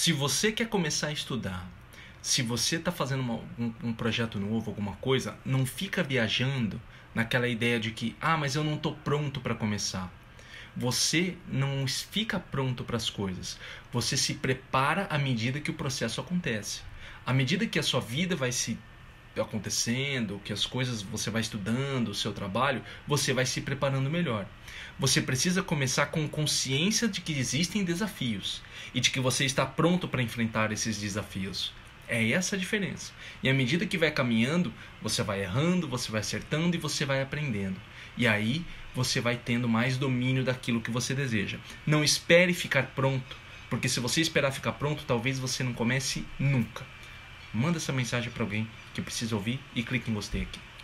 Se você quer começar a estudar, se você está fazendo um projeto novo, alguma coisa, não fica viajando naquela ideia de que, mas eu não estou pronto para começar. Você não fica pronto para as coisas. Você se prepara à medida que o processo acontece. À medida que a sua vida vai se acontecendo, que as coisas você vai estudando, o seu trabalho, você vai se preparando melhor. Você precisa começar com consciência de que existem desafios e de que você está pronto para enfrentar esses desafios. É essa a diferença. E à medida que vai caminhando, você vai errando, você vai acertando e você vai aprendendo. E aí você vai tendo mais domínio daquilo que você deseja. Não espere ficar pronto, porque se você esperar ficar pronto, talvez você não comece nunca. Manda essa mensagem para alguém que precisa ouvir e clique em gostei aqui.